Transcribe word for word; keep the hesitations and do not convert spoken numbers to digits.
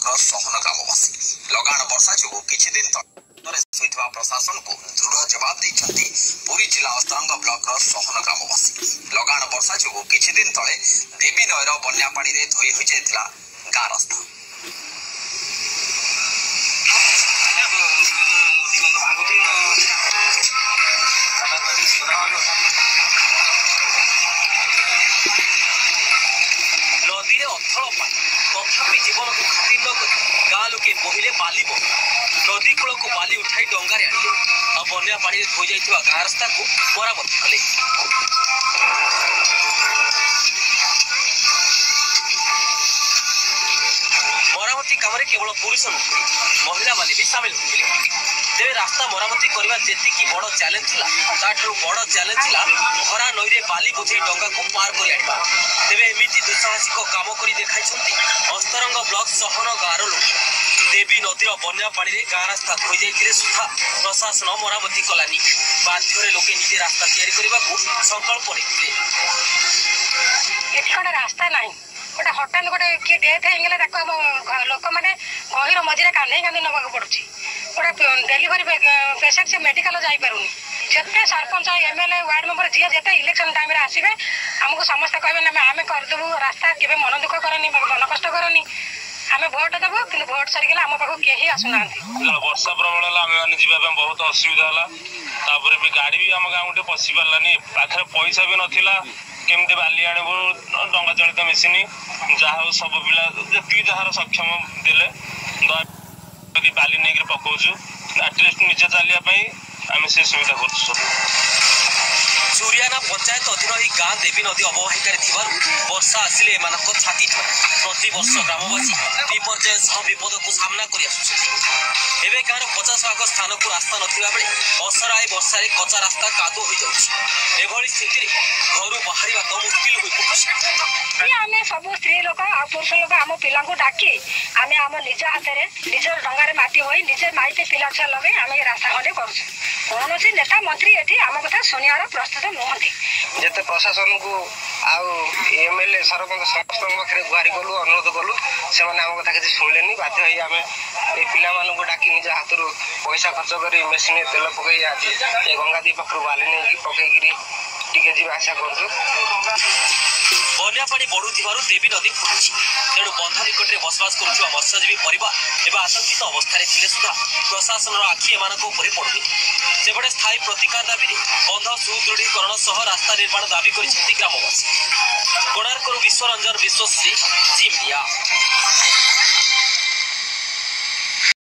सहन ग्रामवासी लगाण वर्षा जो किछि दिन तले प्रशासन को दृढ़ जवाब देइछन्ति पुरी जिला अस्तरंग ब्लॉक सहन ग्रामवासी लगाण वर्षा जो किछि दिन तले देवी नयर बन्या पानी रे धोई होई जायतिला गाँ रास्ता नदी अथल पानी तथापि जीवन को खातिर न गाँ लोके बहिले बाली नदी कूल को बाली उठाई डंगारे आनिले आ बन्या पानी धोई जाइथिबा गाँ रास्ता को मरामती कले। मरामती काम केवल पुरुष नुहे महिला माने भी सामिल होते तेरे रास्ता मरामती करने जेति की बड़ चैलेंज थिला ताठू बड़ चैलेंज थिला भरा नई रे बाली बोझे डंगा को पार कर आनिबा तेरे एमिति दुस्साहसिक काम करी देखाइछन्ति अस्तरंग ब्लॉक सहन गाँर लोक देवी नदीर बन्या पानी रे गाँ रास्ता धोई जाइथिले सुधा प्रशासन मरामती कलानी बाध्य लोके निजे रास्ता तैयारी करने को संकल्प नेथिले। एठी कोन रास्ता नाही गोटे हटान गोटे किए डेथ होगला लोक मैंने गहिर मझे कांधे कांधे नवा पड़ुची गोटे डेलीवरी पेसेंट से मेडिकल जापारूनी जिते सरपंच एमएलए वार्ड मेंबर जी जिते इलेक्शन टाइम आसवे आमको समस्त कहे ना आम करदेबू रास्ता के मन दुख करनी मन कष्ट करनी आम भोट देव कि भोट सरीगला आम पाक कहीं आसुना वर्षा प्रबल है आम मैंने जावाई बहुत असुविधा है तापर भी गाड़ी भी आम गाँव गोटे पशि पारानी पाखे पैसा भी नाला केमती बाली आणबू डंगा चलित मेसीन जहाँ सब पिला जी जार सक्षम देले बाली नहीं पकाचु आटलिस्ट निजे चलिए आम से सुविधा कर सूर्याना पंचायत अधीन ही गाँ देवी नदी अववाहिकार वर्षा आसिले छाती प्रति वर्ष ग्रामवासी विपर्यय सह विपद को सामना कर गाँव पचास भाग स्थान को रास्ता नथिबा बेले असराए वर्षा कच्चा रास्ता कादो हो जाउछि स्थिति घर बाहर तो मुस्किल हो आम सब स्त्री लोक आ पुरुष लोक आम पिला डाकी आम आम निज हाथ में निज डंगार माटी हो निजे माइटे पिला छुआ लगे आम रास्ता खंडे कर कौन नेता मंत्री ये आम कथा शुणार प्रस्तुत नुहति जिते प्रशासन को आमएलए सरपंच समस्त पाखे गुहारी कलु अनुरोध कलु से आम कथा किसी शुणिले बाध्य आम ये पिला डाकी निज हाथ पैसा खर्च कर मेसीन तेल पकई आज ये गंगादी पाखु बाली नहीं पकईकि टिके जी आशा कर बन्या पानी बढ़ुथिबारु देवी नदी फुटुछि तेणु बंध निकट में बसवास करुवा मत्स्यजीवी परिवार एवं आतंकित अवस्था सुधा प्रशासन आखि एम पड़ुनी सेपटे स्थायी प्रतिकार दाबी बंध सुदृढ़ीकरण सह रास्ता निर्माण दाबी कर ग्रामवासी कोणार्क विश्वरंजन विश्वश्री जी मीडिया।